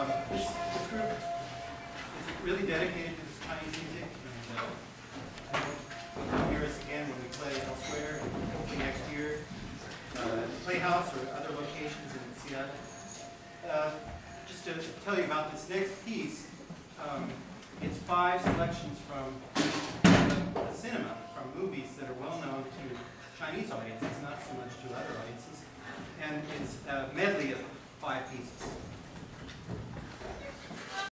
This group is really dedicated to this Chinese music, and we'll come hear us again when we play elsewhere, hopefully next year, at the Playhouse or other locations in Seattle. Just to tell you about this next piece, it's 5 selections from the cinema, from movies that are well known to Chinese audiences, not so much to other audiences. And it's a medley of 5 pieces.